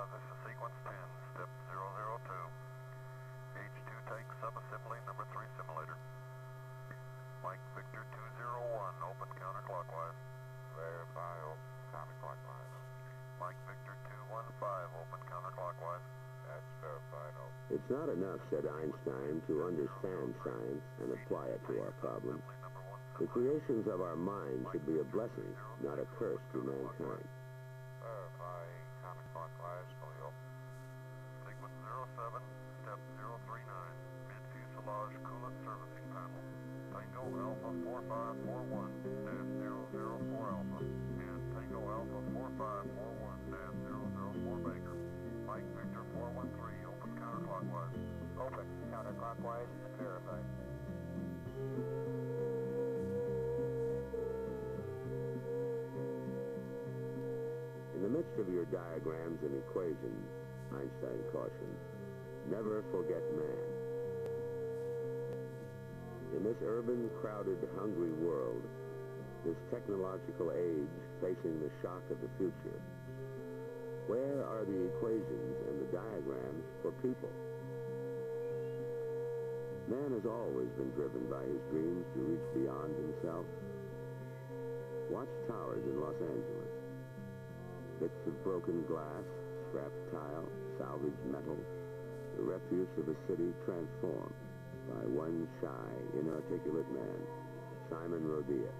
this is sequence 10, step 002. H2 tank subassembly number 3 simulator. Mike Victor 201, open counterclockwise. Verify, open counterclockwise. Mike Victor 215, open counterclockwise. That's verified, open. It's not enough, said Einstein, to understand science and apply it to our problems. The creations of our mind should be a blessing, not a curse to mankind. Verify, counterclockwise, fully open. Sequence 07, step 039, mid-fuselage coolant servicing panel. Tango Alpha 4541-004 Alpha, and Tango Alpha 4541-004 Baker. Mike Victor 413, open counterclockwise. Open counterclockwise and verified. In the midst of your diagrams and equations, Einstein cautioned, never forget man. In this urban, crowded, hungry world, this technological age facing the shock of the future, where are the equations and the diagrams for people? Man has always been driven by his dreams to reach beyond himself. Watch towers in Los Angeles. Bits of broken glass, scrap tile, salvaged metal, the refuse of a city transformed by one shy, inarticulate man, Simon Rodia.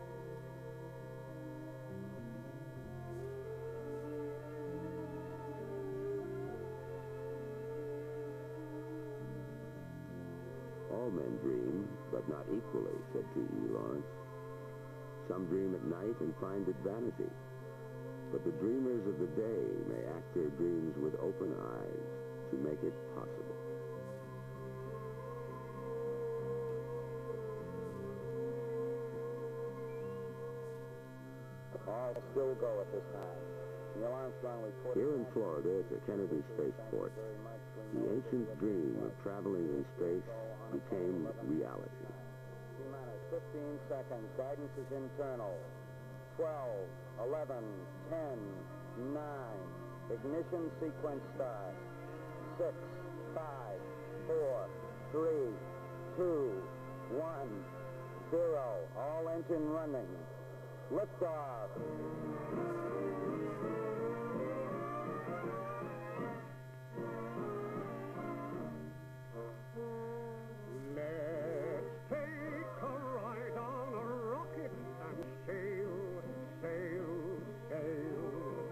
All men dream, but not equally, said T.E. Lawrence. Some dream at night and find it vanity. But the dreamers of the day may act their dreams with open eyes to make it possible. All still go at this time. Neil Armstrong reported... Here in Florida at the Kennedy Spaceport, the ancient dream of traveling in space became reality. T-minus 15 seconds. Guidance is internal. 12, 11, 10, 9. Ignition sequence start. 6, 5, 4, 3, 2, 1, 0. All engine running. Liftoff. Let's take a ride on a rocket and sail, sail, sail.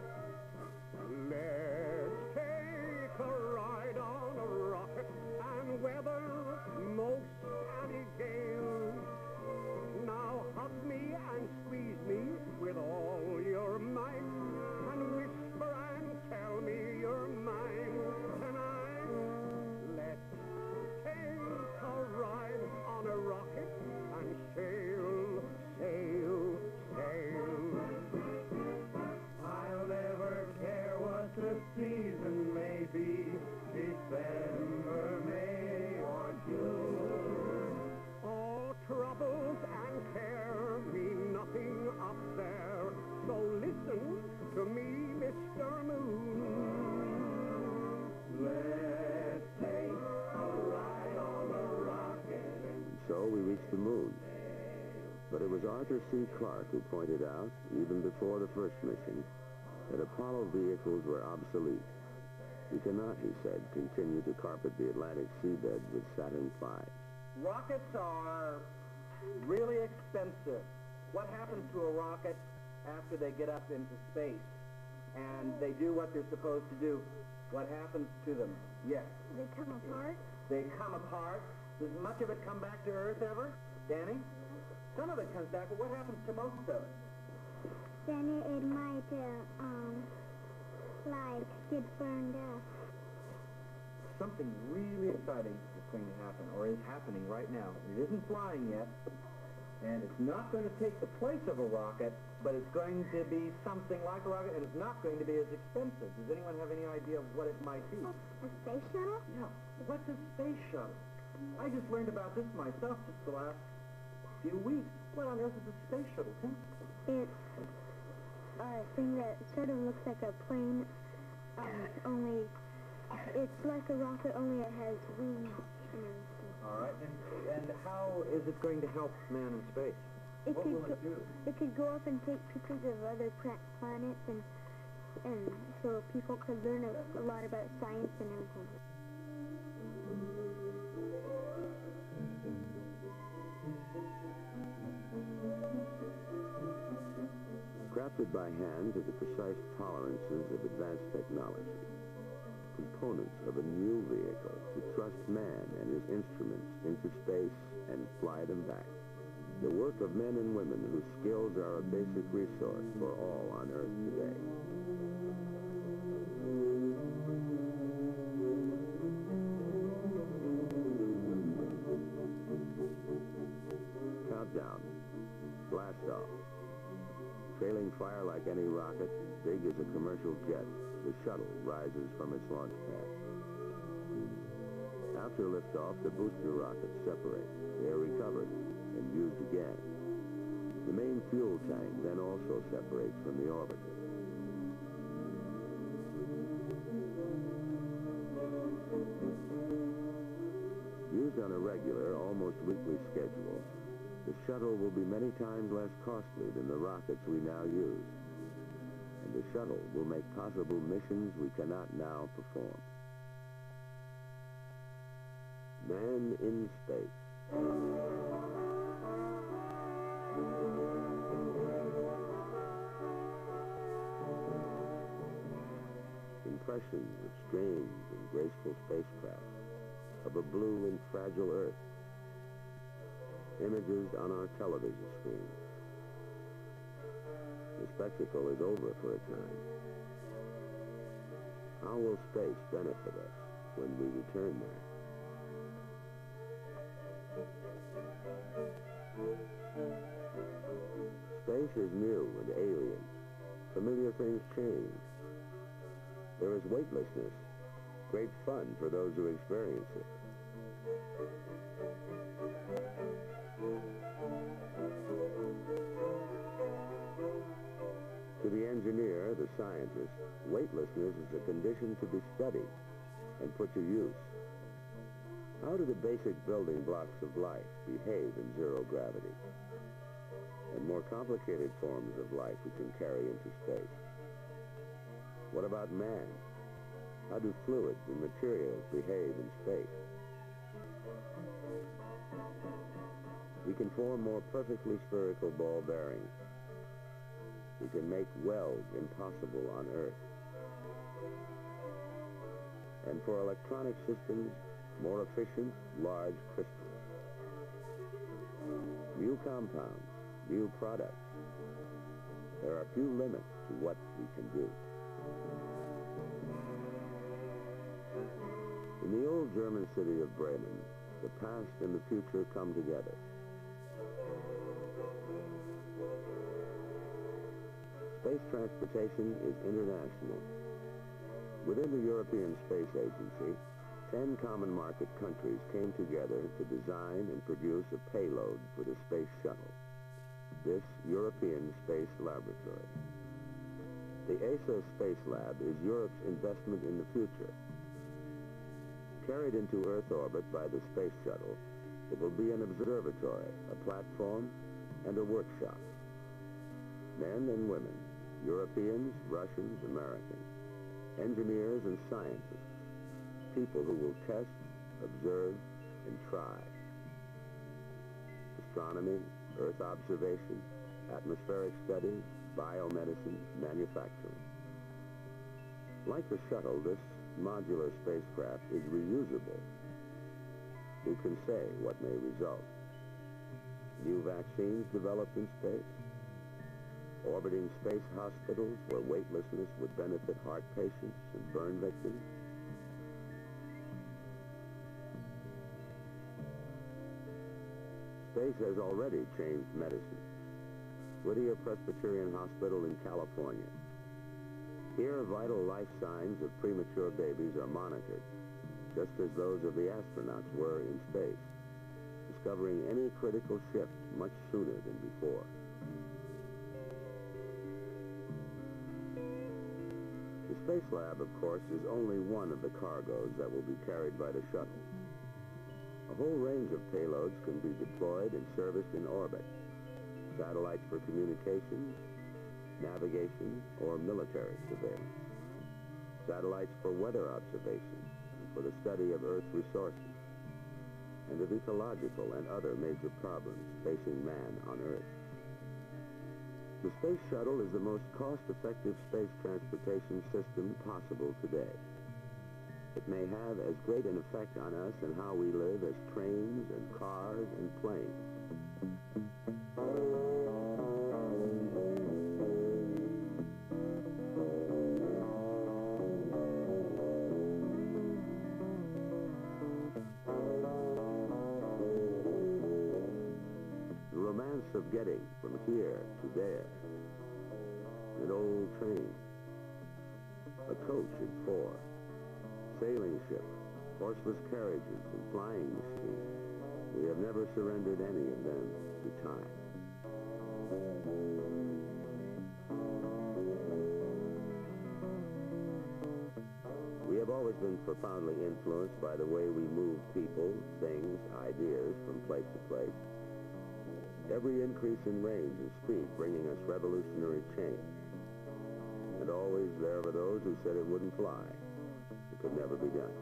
Let's take a ride on a rocket and weather most any gale. Now hug me and squeeze me with all your might, and whisper and tell me you're mine tonight. Let's take a ride on a rocket and sail, sail, sail. I'll never care what the season may be, December, May, or June. All troubles and care mean nothing up there, so listen to me, Mr. Moon. Let's take a ride on a rocket. And so we reached the moon. But it was Arthur C. Clarke who pointed out, even before the first mission, that Apollo vehicles were obsolete. We cannot, he said, continue to carpet the Atlantic seabed with Saturn V. Rockets are really expensive. What happens to a rocket after they get up into space and they do what they're supposed to do? What happens to them? Yes. They come apart? They come apart. Does much of it come back to Earth ever? Danny? Some of it comes back, but what happens to most of it? Then it might, like, get burned up. Something really exciting is going to happen, or is happening right now. It isn't flying yet, and it's not going to take the place of a rocket, but it's going to be something like a rocket, and it's not going to be as expensive. Does anyone have any idea of what it might be? A space shuttle? Yeah. What's a space shuttle? I just learned about this myself just the last few weeks. What on earth is a space shuttle, Tim? It's a thing that sort of looks like a plane Only it's like a rocket, only it has wings and everything. All right, and how is it going to help man in space? It What could will it do? It could go up and take pictures of other planets, and so people could learn a lot about science and everything. Crafted by hand to the precise tolerances of advanced technology, components of a new vehicle to thrust man and his instruments into space and fly them back. The work of men and women whose skills are a basic resource for all on Earth today. Countdown. Blast off. Trailing fire like any rocket, big as a commercial jet, the shuttle rises from its launch pad. After liftoff, the booster rockets separate. They are recovered and used again. The main fuel tank then also separates from the orbiter. Used on a regular, almost weekly schedule, the shuttle will be many times less costly than the rockets we now use. And the shuttle will make possible missions we cannot now perform. Man in space. Impressions of strange and graceful spacecraft, of a blue and fragile Earth. Images on our television screens. The spectacle is over for a time. How will space benefit us when we return there? Space is new and alien. Familiar things change. There is weightlessness, great fun for those who experience it. To the engineer, the scientist, weightlessness is a condition to be studied and put to use. How do the basic building blocks of life behave in zero gravity? And more complicated forms of life we can carry into space. What about man? How do fluids and materials behave in space? We can form more perfectly spherical ball bearings. We can make welds impossible on Earth. And for electronic systems, more efficient, large crystals. New compounds, new products. There are few limits to what we can do. In the old German city of Bremen, the past and the future come together. Space transportation is international. Within the European Space Agency, 10 common market countries came together to design and produce a payload for the space shuttle, this European Space Laboratory. The ESA Space Lab is Europe's investment in the future. Carried into Earth orbit by the space shuttle, it will be an observatory, a platform, and a workshop. Men and women, Europeans, Russians, Americans, engineers and scientists, people who will test, observe, and try. Astronomy, Earth observation, atmospheric studies, biomedicine, manufacturing. Like the shuttle, this modular spacecraft is reusable. Who can say what may result? New vaccines developed in space? Orbiting space hospitals where weightlessness would benefit heart patients and burn victims? Space has already changed medicine. Whittier Presbyterian Hospital in California. Here, vital life signs of premature babies are monitored, just as those of the astronauts were in space, discovering any critical shift much sooner than before. The Space Lab, of course, is only one of the cargoes that will be carried by the shuttle. A whole range of payloads can be deployed and serviced in orbit. Satellites for communications, navigation, or military surveillance. Satellites for weather observation, and for the study of Earth's resources, and of ecological and other major problems facing man on Earth. The Space Shuttle is the most cost-effective space transportation system possible today. It may have as great an effect on us and how we live as trains and cars and planes. The romance of getting from here to there. An old train. A coach and four. Sailing ship, horseless carriages, and flying machines. We have never surrendered any of them to time. We have always been profoundly influenced by the way we move people, things, ideas from place to place. Every increase in range and speed bringing us revolutionary change. And always there were those who said it wouldn't fly. It could never be done.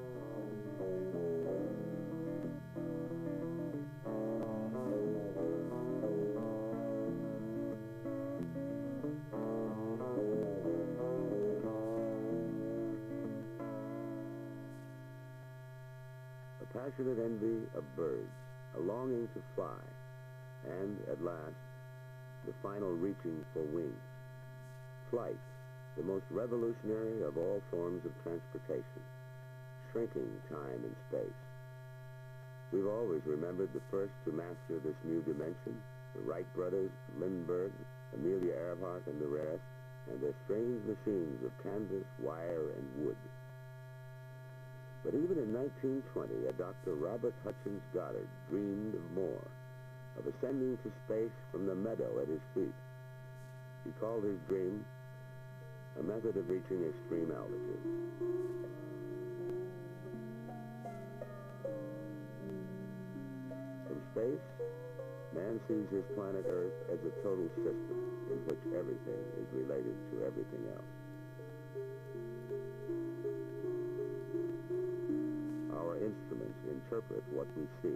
A passionate envy of birds, a longing to fly, and, at last, the final reaching for wings. Flight, the most revolutionary of all forms of transportation, shrinking time and space. We've always remembered the first to master this new dimension, the Wright brothers, Lindbergh, Amelia Earhart, and the rest, and their strange machines of canvas, wire, and wood. But even in 1920, a Dr. Robert Hutchins Goddard dreamed of more, of ascending to space from the meadow at his feet. He called his dream a method of reaching extreme altitudes. From space, man sees his planet Earth as a total system in which everything is related to everything else. Our instruments interpret what we see.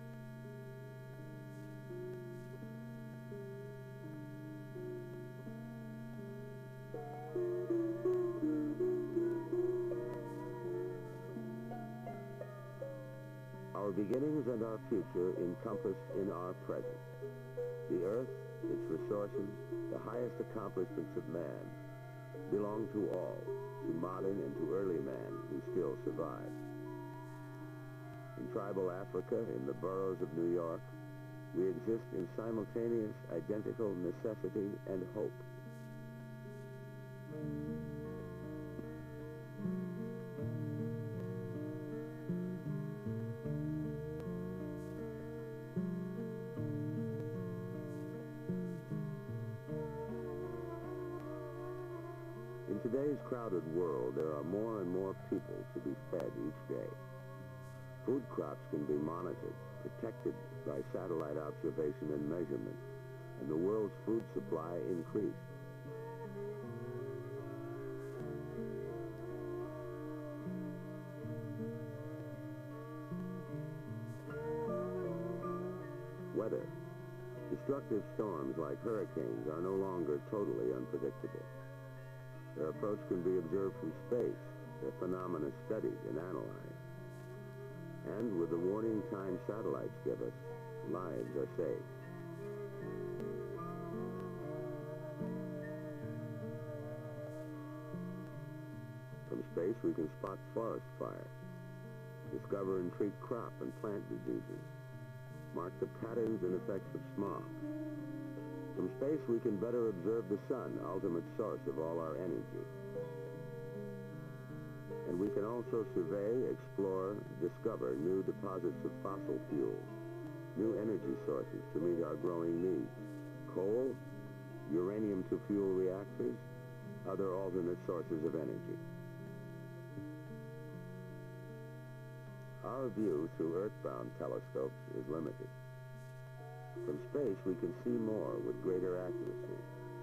Our beginnings and our future encompassed in our present. The Earth, its resources, the highest accomplishments of man, belong to all, to modern and to early man who still survives. In tribal Africa, in the boroughs of New York, we exist in simultaneous, identical necessity and hope. In today's crowded world, there are more and more people to be fed each day. Food crops can be monitored, protected by satellite observation and measurement, and the world's food supply increased. Weather. Destructive storms like hurricanes are no longer totally unpredictable. Their approach can be observed from space, their phenomena studied and analyzed. And with the warning time satellites give us, lives are saved. From space, we can spot forest fires, discover and treat crop and plant diseases, mark the patterns and effects of smog. From space, we can better observe the sun, ultimate source of all our energy. And we can also survey, explore, discover new deposits of fossil fuels, new energy sources to meet our growing needs. Coal, uranium to fuel reactors, other alternate sources of energy. Our view through earthbound telescopes is limited. From space, we can see more with greater accuracy.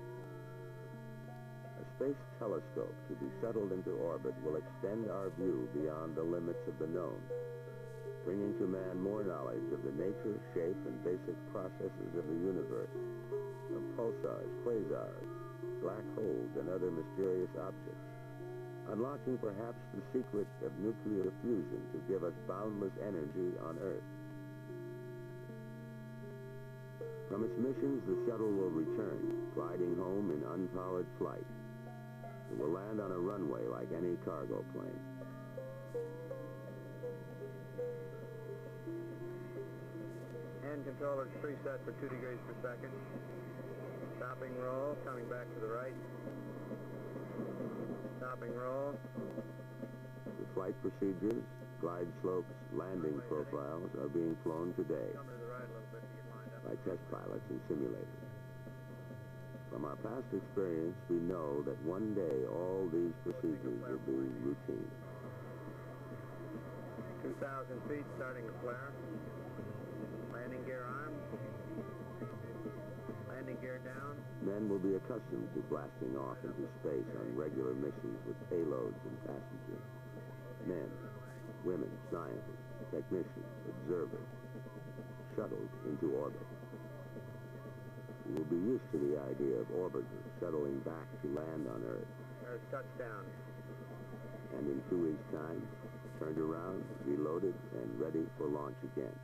A space telescope to be settled into orbit will extend our view beyond the limits of the known, bringing to man more knowledge of the nature, shape, and basic processes of the universe, of pulsars, quasars, black holes, and other mysterious objects, unlocking perhaps the secret of nuclear fusion to give us boundless energy on Earth. From its missions, the shuttle will return, gliding home in unpowered flight. It will land on a runway like any cargo plane. Hand controllers preset for 2 degrees per second. Stopping roll, coming back to the right. Stopping roll. The flight procedures, glide slopes, landing profiles are being flown today Come to the right a little bit to get lined up. by test pilots and simulators. From our past experience, we know that one day all these procedures will be routine. 2,000 feet, starting to flare. Landing gear on. Landing gear down. Men will be accustomed to blasting off into space on regular missions with payloads and passengers. Men, women, scientists, technicians, observers, shuttled into orbit. We will be used to the idea of orbiters shuttling back to land on Earth. There's touchdown. And in 2 weeks' time, turned around, reloaded, and ready for launch again.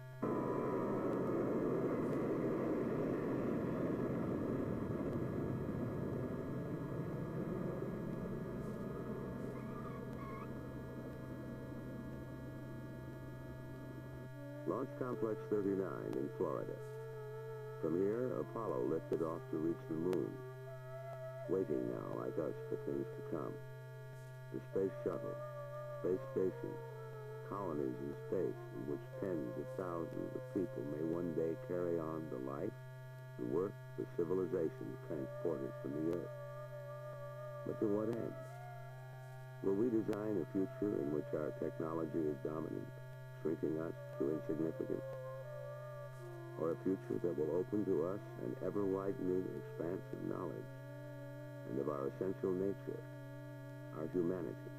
Launch Complex 39 in Florida. From here, Apollo lifted off to reach the moon, waiting now, like us, for things to come. The space shuttle, space station, colonies in space in which tens of thousands of people may one day carry on the life, the work, the civilization transported from the Earth. But to what end? Will we design a future in which our technology is dominant, shrinking us to insignificance? Or a future that will open to us an ever-widening expanse of knowledge and of our essential nature, our humanity?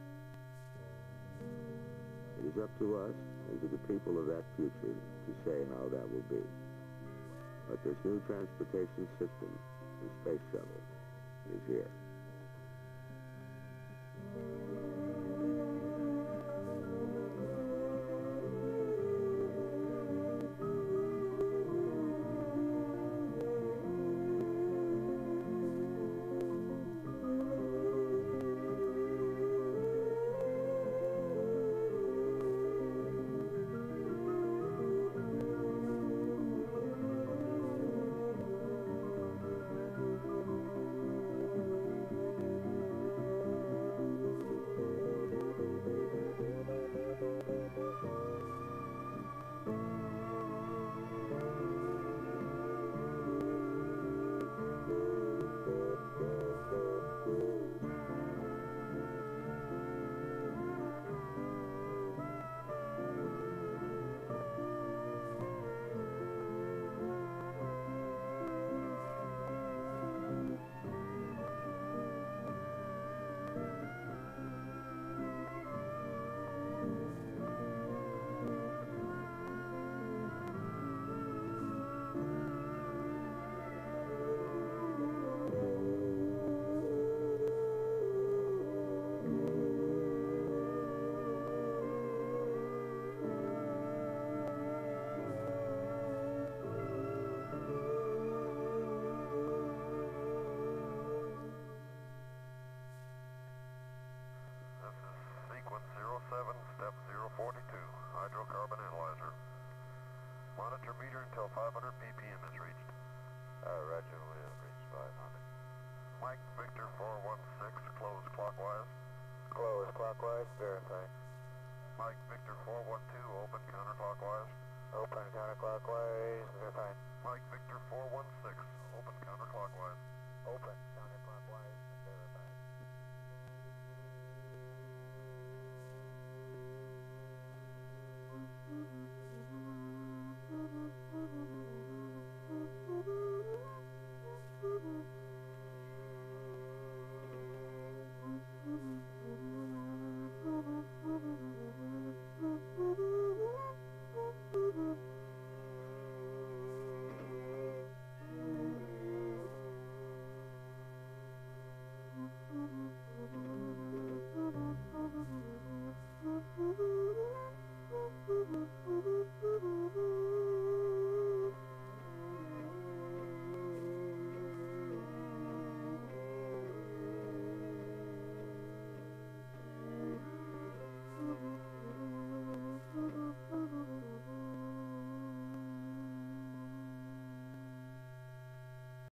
It is up to us and to the people of that future to say how that will be. But this new transportation system, the space shuttle, is here. Sequence 07, step 042, hydrocarbon analyzer. Monitor meter until 500 ppm is reached. Roger, we have reached 500. Mike Victor 416, close clockwise. Close clockwise, verify. Mike Victor 412, open counterclockwise. Open counterclockwise, verify. Mike Victor 416, open counterclockwise. Open counterclockwise.